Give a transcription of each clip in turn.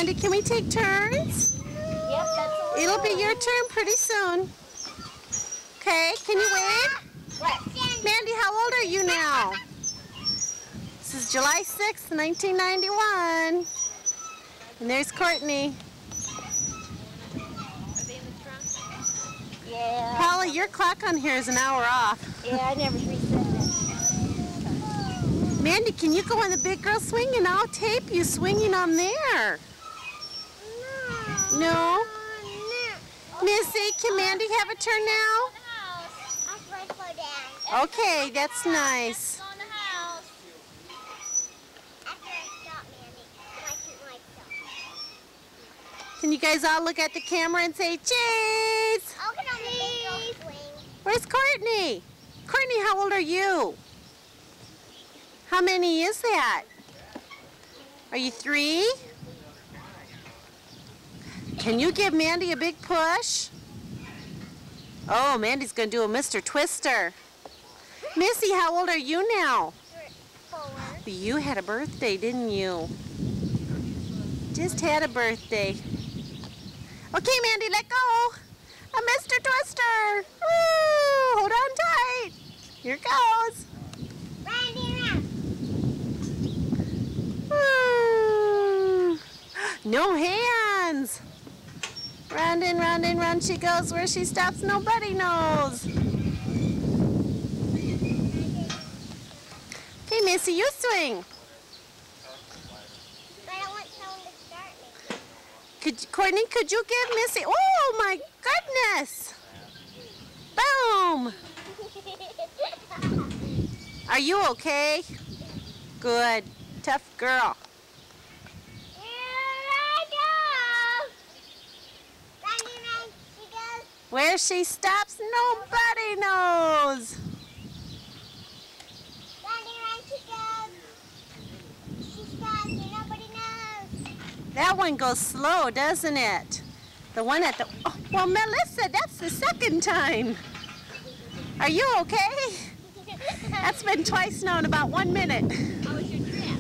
Mandy, can we take turns? Yep, that's what It'll be your turn pretty soon. Okay, can you wave? What? Mandy, how old are you now? This is July 6th, 1991. And there's Courtney. Are they in the trunk? Yeah. Paula, your clock on here is an hour off. Yeah, I never reset that. Mandy, can you go on the big girl swing and I'll tape you swinging on there? No? Missy, can Mandy have a turn now? Okay, that's nice. Can you guys all look at the camera and say cheese? Where's Courtney? Courtney, how old are you? How many is that? Are you 3? Can you give Mandy a big push? Oh, Mandy's going to do a Mr. Twister. Missy, how old are you now? 4. You had a birthday, didn't you? Just had a birthday. Okay, Mandy, let go. A Mr. Twister. Woo! Hold on tight. Here goes. Woo! No hands. Round and round and round she goes. Where she stops, nobody knows. Okay, Missy, you swing. Courtney, could you give Missy? Oh my goodness! Boom! Are you okay? Good. Tough girl. Where she stops, nobody knows. That one goes slow, doesn't it? The one at the... Oh, well, Melissa, that's the second time. Are you okay? That's been twice now in about 1 minute. How was your trip?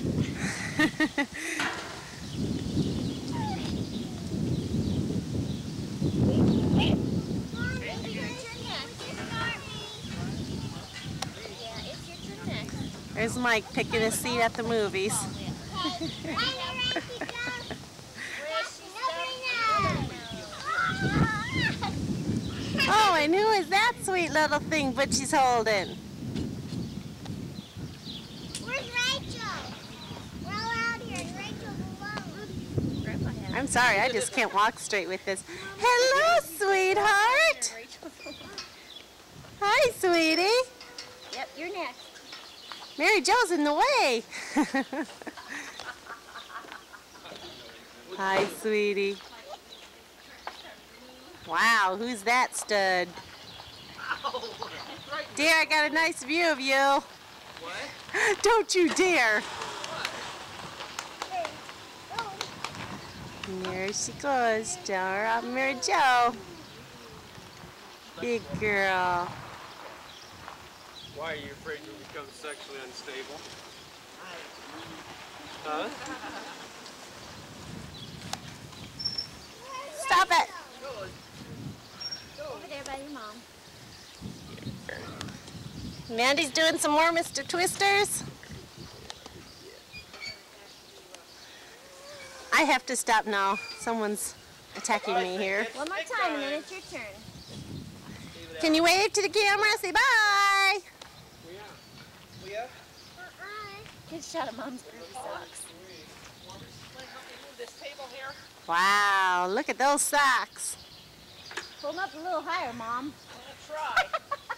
There's Mike picking a seat at the movies. Oh, and who is that sweet little thing Butchie's holding? Where's Rachel? We're all out here and Rachel's alone. I'm sorry, I just can't walk straight with this. Hello, sweetheart. Hi, sweetie. Yep, you're next. Mary Jo's in the way. Hi, sweetie. Wow, who's that stud? Dear, I got a nice view of you. What? Don't you dare. There she goes. Down her up, Mary Jo. Big girl. Why are you afraid you'll become sexually unstable? Huh? Stop it. Over there by your mom. Mandy's doing some more Mr. Twisters. I have to stop now. Someone's attacking me here. One more time and then it's your turn. Can you wave to the camera? Say bye. Leah? Good shot of mom's groovy socks. This table here? Wow, look at those socks. Pull them up a little higher, Mom. I'm gonna try.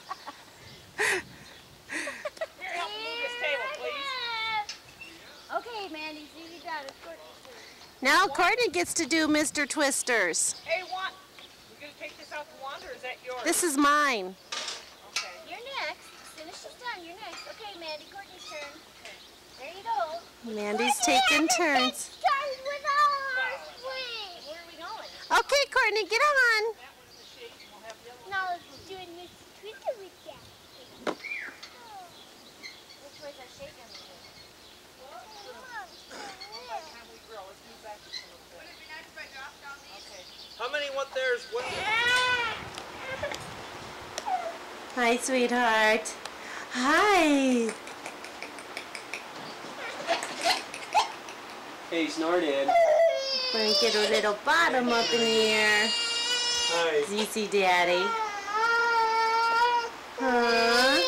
Here, help me move this table, please. Okay, Mandy, see you got it. Now Courtney gets to do Mr. Twisters. Hey, what? We're gonna take this out to wander, or is that yours? This is mine. Okay. You're next. As soon as she's done, you're next. Okay, Mandy, Courtney's turn. There you go. Mandy's taking turns. Start with our swing. Where are we going? Okay, Courtney, get on. That one in the shade, and we'll have the other one. No, let's do it Mr. Twister with that. Which way's our shake on the way? By the time we grow, let's move back just a little bit. out there as well. Hi, sweetheart. Hi. Hey, Snorted. Gonna get her little bottom up in the air. Hi. Do you see Daddy? Huh?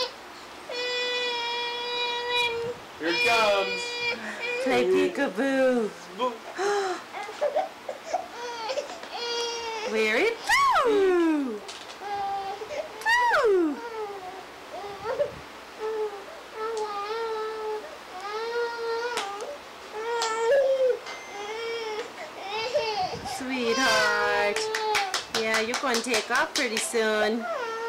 Here it comes. Play peekaboo. Boo. Where it go? Go. Sweetheart. Yeah, you're going to take off pretty soon.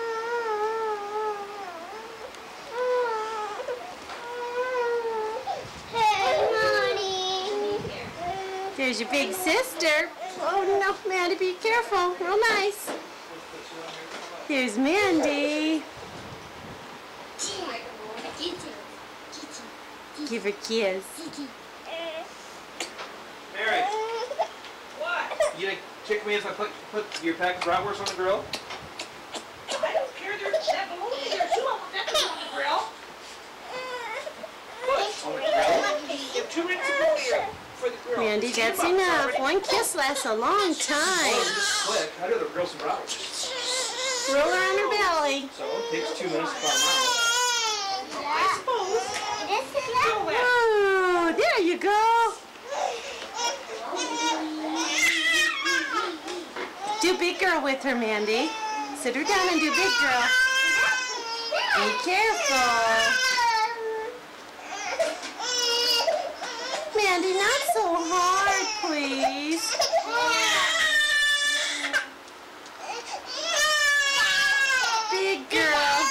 There's your big sister. Oh no, Mandy, be careful. Real nice. There's Mandy. Give her a kiss. Mary. What? You gonna kick me if I put your pack of bratwurst on the grill? I don't care. There's that balloon. There's two of them. That's on the grill. What? On the grill? You have 2 minutes to go here for the grill. Mandy, that's enough. One kiss lasts a long time. Quick. I'd rather grill some bratwurst. Roll her on her belly. So it takes 2 minutes to put them out. I suppose. Oh, there you go. Do big girl with her, Mandy. Sit her down and do big girl. Be careful. Mandy, not so hard, please. Big girl.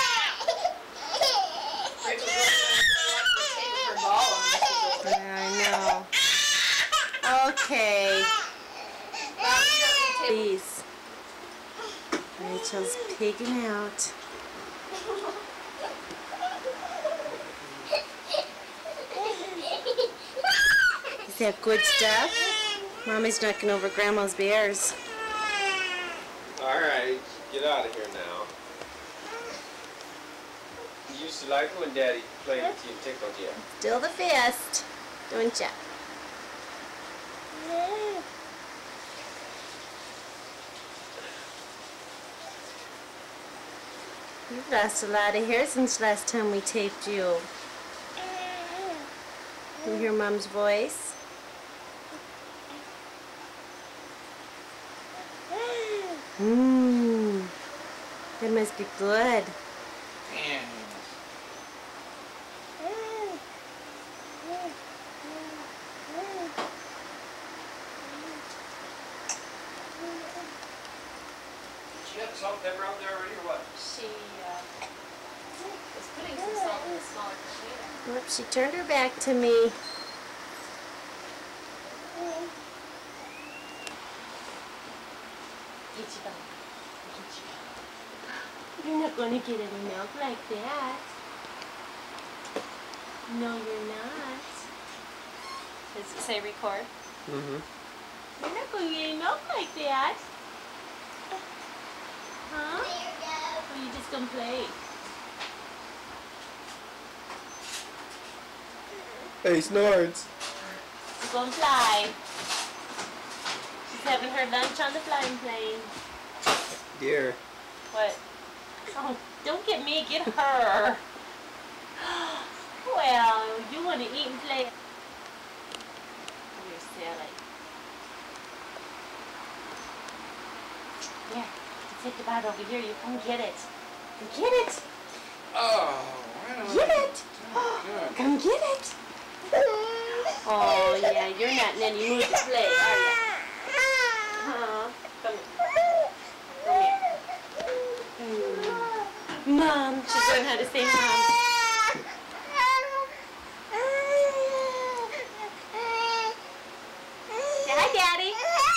Yeah, I know. Okay. Please. Rachel's pigging out. Is that good stuff? Mommy's knocking over Grandma's bears. Alright, get out of here now. You used to like it when Daddy played with you and tickled you. Still the fist, don't ya? You've lost a lot of hair since last time we taped you. You hear Mom's voice? Mmm. That must be good. She had salt and pepper out there already or what? She was putting some salt in a smaller container. Whoops, she turned her back to me. You're not going to get any milk like that. No, you're not. Does it say record? Mm-hmm. You're not going to get any milk like that. Huh? Or you just going to play? Hey, Snords. She's going to fly. She's having her lunch on the flying plane. Dear. What? Oh, don't get me, get her. Well, you want to eat and play. You're silly. Here, take the bottle over here. You come get it. Come get it. Oh, I don't Get it. Come get it. Oh, yeah, you're not in any mood to play, are you? Huh? Come here. Come here. Mom, she's learning how to say mom. Say hi, Daddy.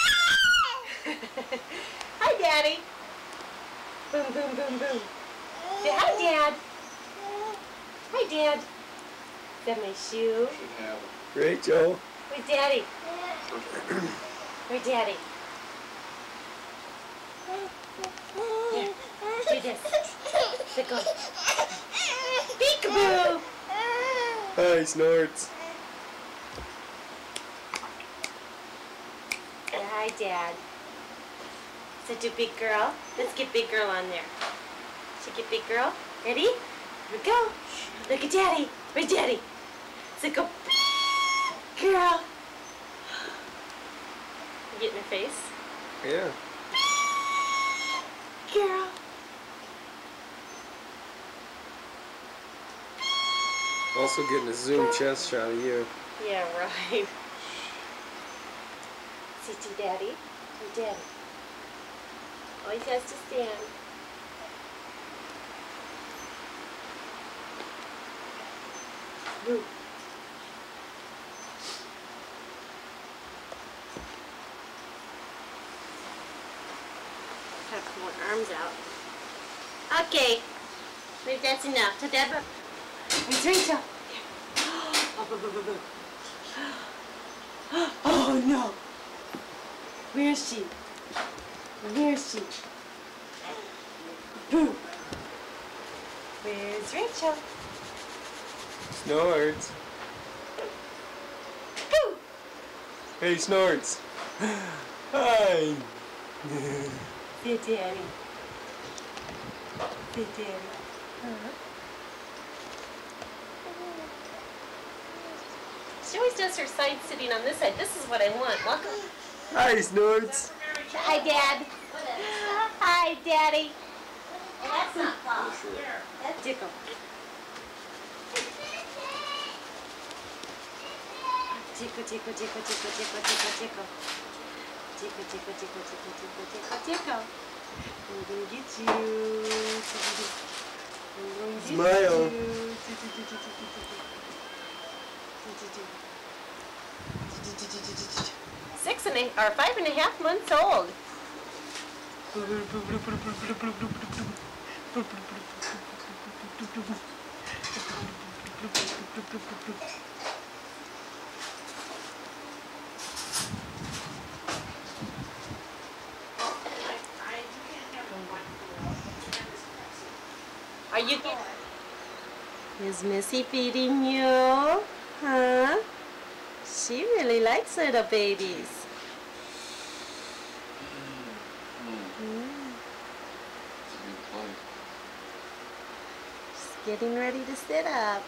Hi, Daddy. Boom, boom, boom, boom. Say hi, Dad. Hi, Dad. Is that my shoe? Rachel. Where's Daddy? Where's Daddy? Here, do this. Sit, go. Peekaboo! Oh, he snorts. Say hi, Dad. Such a big girl. Let's get big girl on there. Should get big girl. Ready? Here we go. Look at Daddy. Where's Daddy? So go, big girl. You get in her face? Yeah. Girl. Also getting a zoom chest shot of you. Yeah, right. See to Daddy. To Daddy. Always has to stand. Woo. Have to pull her arms out. Okay. Maybe that's enough. To Dad. Where's Rachel? Oh no! Where is she? Where is she? Boo! Where's Rachel? Snorts. Boo! Hey, Snorts. Hi. Say Daddy. Say Daddy. She always does her side sitting on this side. This is what I want. Welcome. Hi, Snorts. Hi, Dad. Hi, Daddy. That's not fun. That's Tickle. Tickle, tickle, tickle, tickle, tickle, tickle, tickle. Tickle, tickle, tickle, tickle, tickle, tickle, tickle. I'm gonna get you. I'm gonna get Smile. you. 5.5 months old. Are you getting? Is Missy feeding you? Huh? She really likes little babies. She's getting ready to sit up.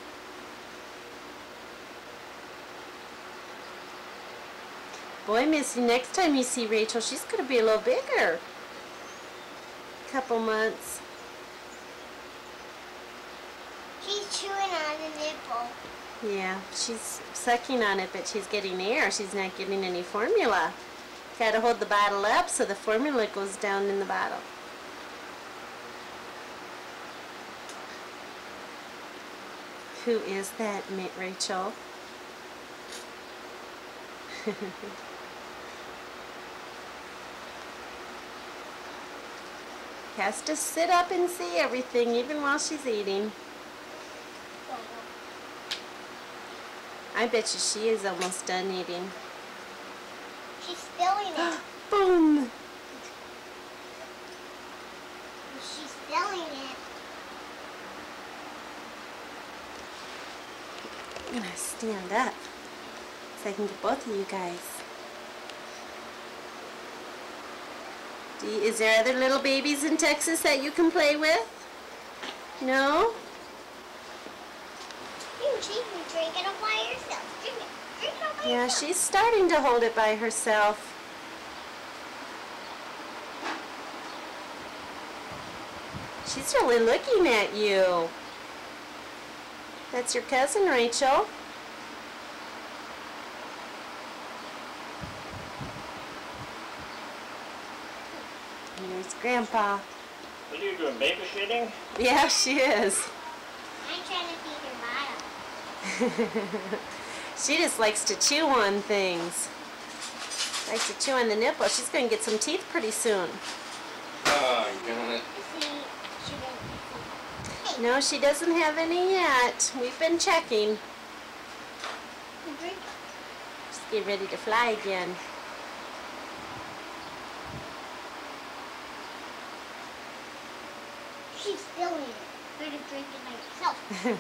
Boy, Missy, next time you see Rachel, she's going to be a little bigger. Couple months. She's chewing on a nipple. Yeah, she's sucking on it, but she's getting air. She's not getting any formula. Gotta hold the bottle up so the formula goes down in the bottle. Who is that, Rachel? Has to sit up and see everything, even while she's eating. I bet you she is almost done eating. She's spilling it. Boom! She's spilling it. I'm gonna stand up so I can get both of you guys. Is there other little babies in Texas that you can play with? No? She can drink it all by herself. Drink it. Drink it all by Yeah, herself. she's starting to hold it by herself. She's really looking at you. That's your cousin, Rachel. Here's Grandpa. What are you doing, babysitting? Yeah, she is. I'm trying to feed her bottle. She just likes to chew on things. Likes to chew on the nipple. She's going to get some teeth pretty soon. Oh, got it. See, she didn't. Hey, No, she doesn't have any yet. We've been checking. you drink it. Just get ready to fly again. to drink it myself.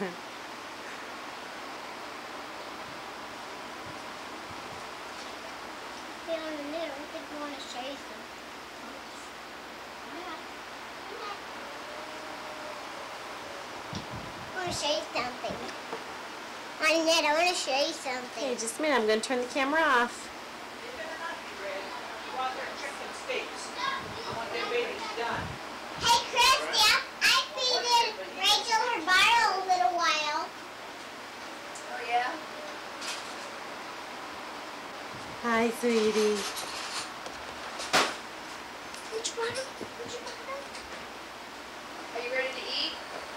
Hey, on the middle, I think I want to show you something. I want to show you something. Annette, I want to show you something. Okay, just a minute. I'm going to turn the camera off. They better not be ready. Go out there and check them steaks. I want their babies done. Hey, Christy, I feeded Rachel her bottle a little while. Oh, yeah? Hi, sweetie. Which bottle? Which bottle? Are you ready to eat?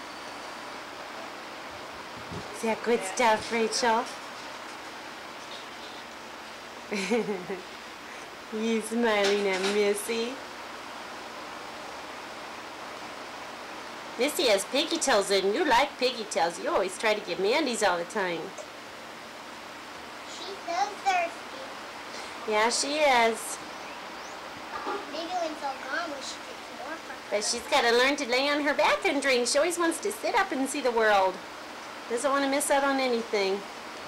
Is that good stuff, Rachel? You smiling at Missy? Missy has piggy tails and you like piggy tails. You always try to get Mandy's all the time. She's so thirsty. Yeah, she is. Maybe when it's all gone, we should get some more for her. But she's got to learn to lay on her back and drink. She always wants to sit up and see the world. Doesn't want to miss out on anything.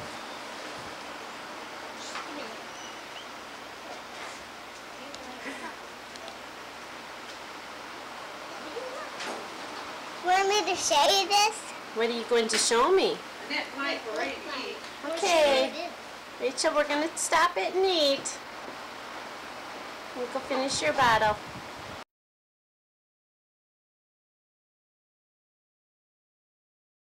Want me to show you this? What are you going to show me? Annette and Mike are ready to eat. Okay. Rachel, we're going to stop it and eat. You go finish your bottle.